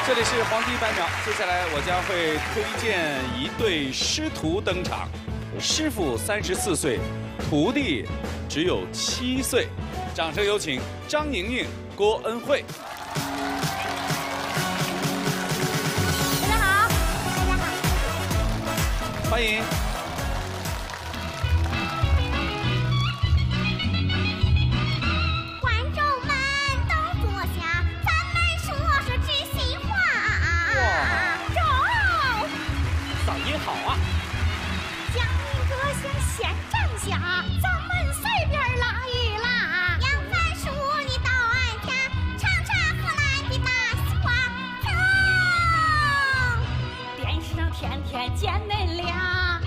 这里是黄金100秒，接下来我将会推荐一对师徒登场。师傅34岁，徒弟只有7岁。掌声有请张莹莹、郭恩惠。 大家好，大家好， 欢迎。 好啊！ 江明哥先站下，咱们随便拉一拉。杨帆叔，你到俺家尝尝河南的大西瓜。走！电视上天天见恁俩，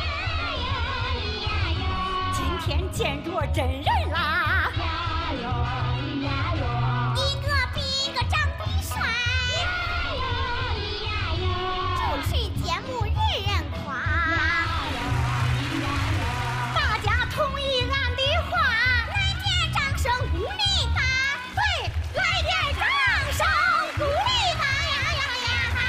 今天见着真人啦。一个比一个长得帅，主持节目人人夸。 同意俺的话，来点掌声鼓励他。对，来点掌声鼓励他呀！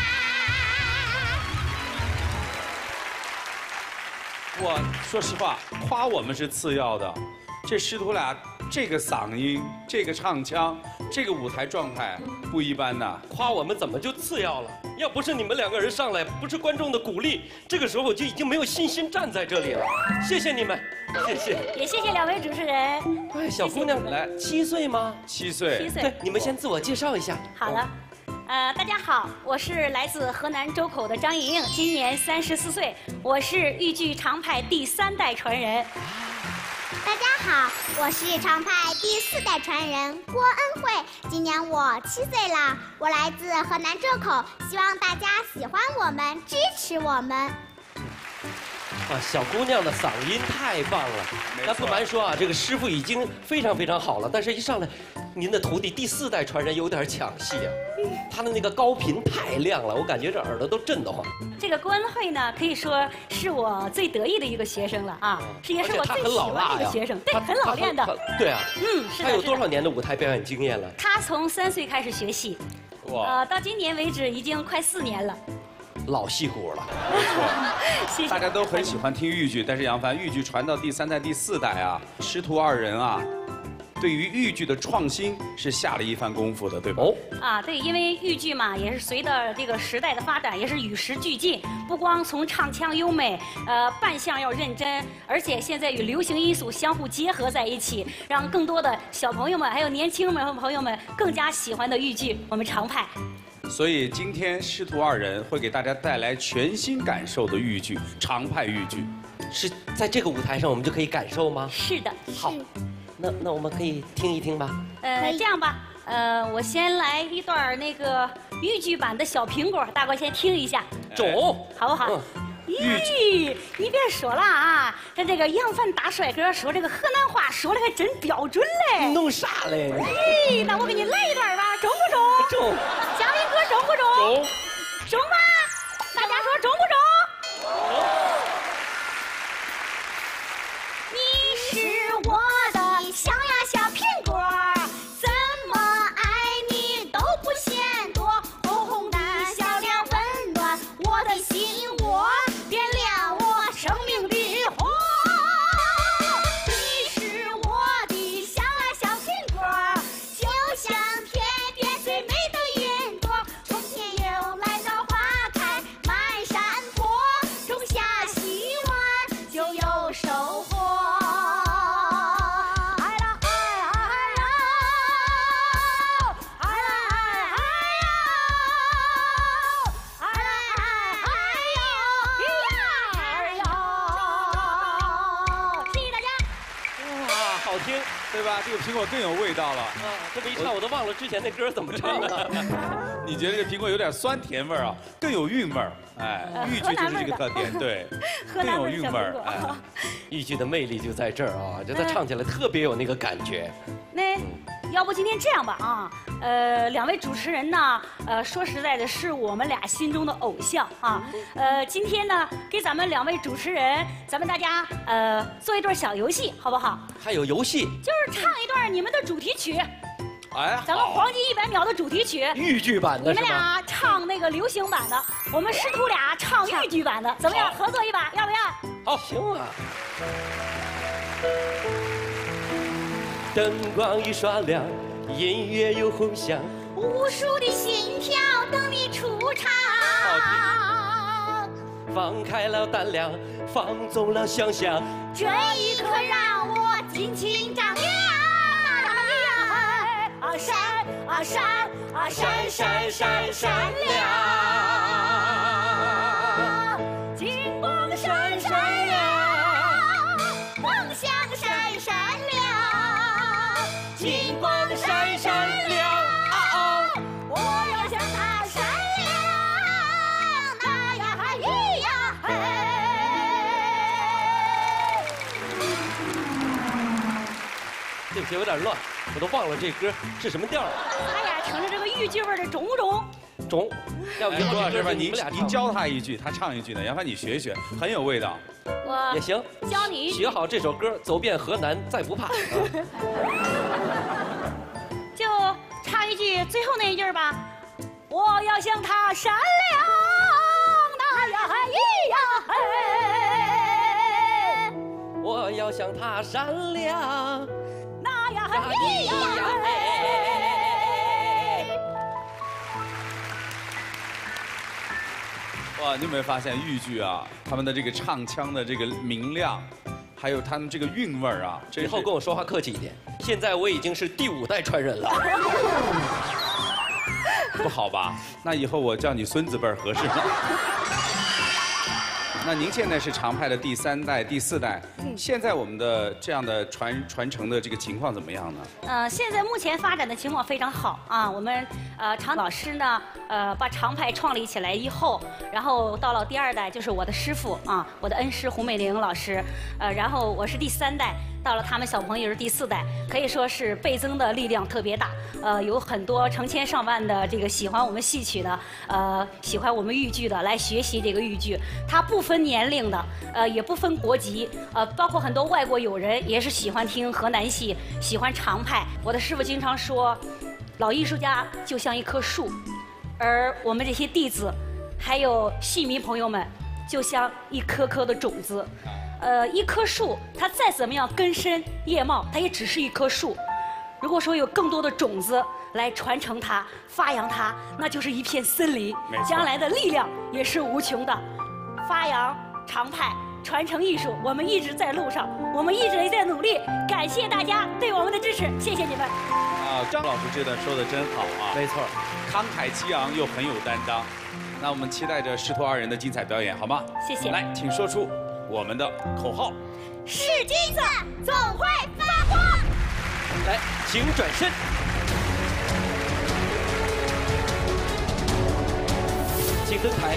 我说实话，夸我们是次要的，这师徒俩这个嗓音、这个唱腔、这个舞台状态不一般呐。 夸我们怎么就次要了？要不是你们2个人上来，不是观众的鼓励，这个时候我就已经没有信心站在这里了。谢谢你们，谢谢。 也谢谢2位主持人。 哎，小姑娘来，7岁吗 ？7岁。 7岁。 对，你们先自我介绍一下。 好了。 大家好，我是来自河南周口的张莹莹，今年34岁，我是豫剧常派第3代传人。 大家好，我是常派第4代传人郭恩惠，今年我7岁了，我来自河南周口，希望大家喜欢我们，支持我们。 啊，小姑娘的嗓音太棒了。那不瞒说啊，这个师傅已经非常好了，但是一上来，您的徒弟第4代传人有点抢戏啊。他的那个高频太亮了，我感觉这耳朵都震得慌。 这个郭恩惠呢，可以说是我最得意的一个学生了啊，也是我最喜欢的一个学生，对，很老练的。 对啊， 是的。 他有多少年的舞台表演经验了？ 他从3岁开始学戏，到今年为止已经快4年了。 老戏骨了， 没错， 谢谢。 大家都很喜欢听豫剧，但是杨帆，豫剧传到第3代、第4代啊，师徒2人啊，对于豫剧的创新是下了一番功夫的，对吧？ 啊，对，因为豫剧嘛，也是随着这个时代的发展，也是与时俱进。不光从唱腔优美，扮相要认真，而且现在与流行艺术相互结合在一起，让更多的小朋友们还有年轻朋友们更加喜欢的豫剧，我们常派。 所以今天师徒2人会给大家带来全新感受的豫剧，常派豫剧， 是在这个舞台上我们就可以感受吗？ 是的。 好，那我们可以听一听吧。 这样吧，我先来一段那个豫剧版的小苹果，大伙先听一下， 中， 好不好？咦，你别说了啊，他这个杨帆大帅哥说这个河南话说的还真标准嘞。 弄啥嘞？ 咦，那我给你来一段吧，中不中？ 中。 嘉宾哥中不中？ 中。 中吗？大家说中不中？你是我的小呀小苹果，怎么爱你都不嫌多。红红的小脸温暖我的心窝，点亮我生命的火。你是我的小呀小苹果，就像天边最美的云朵。 又来到花开满山坡，种下希望就有收获。哎啦哎哎呀，哎啦哎哎呀，哎啦哎哎呀，谢谢大家。 哇，好听， 对吧？这个苹果更有味道了。 啊，这么一唱我都忘了之前那歌怎么唱了。 你觉得这个苹果有点酸甜味儿啊，更有韵味儿。哎，豫剧就是这个特点，对，更有韵味儿。哎， 豫剧的魅力就在这儿啊，就他唱起来特别有那个感觉。 那要不今天这样吧啊，2位主持人呢，说实在的，是我们俩心中的偶像啊。今天呢，给咱们2位主持人，咱们大家做一段小游戏，好不好？ 还有游戏， 就是唱一段你们的主题曲。 哎， 咱们黄金100秒的主题曲， 豫剧版的你们是吧？ 俩唱那个流行版的，我们师徒俩唱豫剧版的，怎么样？合作一把，要不要？ 好，行啊。灯光一刷亮，音乐又轰响， 无数的心跳等你出场。 放开了胆量，放纵了想象， 这一刻让我尽情张扬。啊闪啊闪啊闪闪闪闪亮，金光闪闪亮，梦想闪闪亮，金光闪闪亮。我要像它闪亮，那呀咿呀嘿。 对不起，有点乱，我都忘了这歌是什么调了。 他俩乘着这个豫剧味儿的种种。 中，要不就钟老师吧， 您您教他一句，他唱一句呢，要不然你学学，很有味道。 我也行， 教你一句， 学好这首歌，走遍河南再不怕。 就唱一句最后那一句吧。我要像他闪亮，那呀咿呀嘿。 我要像它闪亮， 那呀咿呀嘿。 哇，你有没有发现豫剧啊，他们的这个唱腔的这个明亮，还有他们这个韵味儿啊， 以后跟我说话客气一点。现在我已经是第5代传人了。 不好吧？那以后我叫你孙子辈儿合适吗？那您现在是常派的第3代、第4代，现在我们的这样的传承的这个情况怎么样呢？ 现在目前发展的情况非常好啊。我们常老师呢，把常派创立起来以后，然后到了第2代，就是我的师傅啊，我的恩师胡美玲老师，然后我是第3代。到了他们小朋友是第4代，可以说是倍增的力量特别大。有很多成千上万的这个喜欢我们戏曲的，喜欢我们豫剧的来学习这个豫剧。它不分年龄的，也不分国籍，包括很多外国友人也是喜欢听河南戏，喜欢常派。我的师傅经常说，老艺术家就像一棵树，而我们这些弟子，还有戏迷朋友们，就像一颗颗的种子。一棵树，它再怎么样根深叶茂，它也只是一棵树。如果说有更多的种子来传承它、发扬它，那就是一片森林，将来的力量也是无穷的。发扬常派，传承艺术，我们一直在路上，我们一直在努力。感谢大家对我们的支持，谢谢你们。 张老师这段说的真好啊， 没错， 慷慨激昂又很有担当。那我们期待着师徒2人的精彩表演，好吗？ 谢谢。 来，请说出我们的口号。 是金子总会发光。 来，请转身。请登台。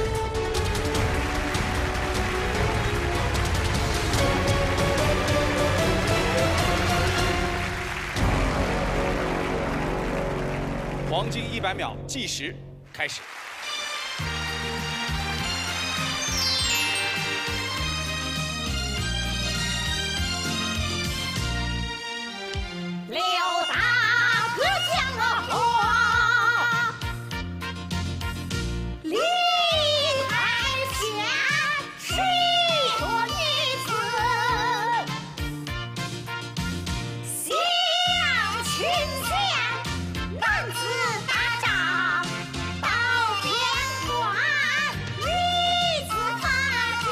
黄金100秒计时开始。 刘大哥讲了话，李海贤是一个女子，相亲前男子打仗到边关，女子踏进。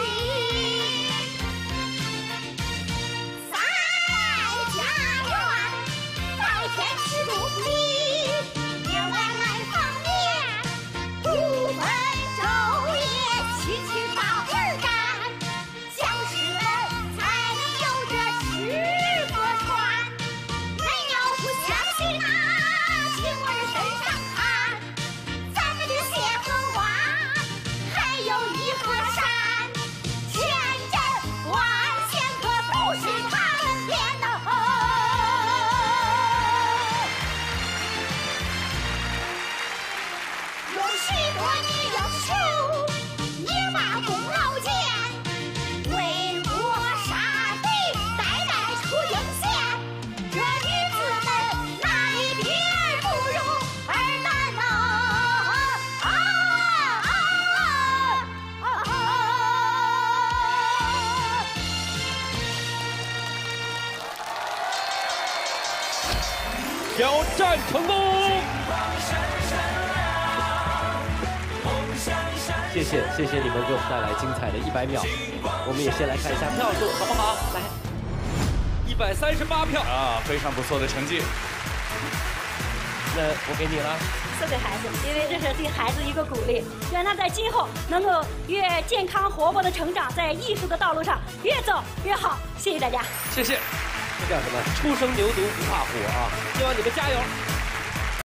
在家园，在天池陆地，夜晚来访年，不分昼夜，齐齐把魂赶。将士们才能有这诗歌传。恁要不相信啊，请我这身上看，咱们这谢和湾还有一河山，千镇万县可都是他们编的。有许多女英雄也把功劳建，为国杀敌，代代出英贤。这女子们哪里比儿挑战成功！谢谢你们给我们带来精彩的100秒。我们也先来看一下票数，好不好？来，138票啊，非常不错的成绩。 那我给你了。 送给孩子，因为这是对孩子一个鼓励，让他在今后能够越健康活泼的成长，在艺术的道路上越走越好。谢谢大家， 谢谢。这叫什么？初生牛犊不怕虎啊！希望你们加油。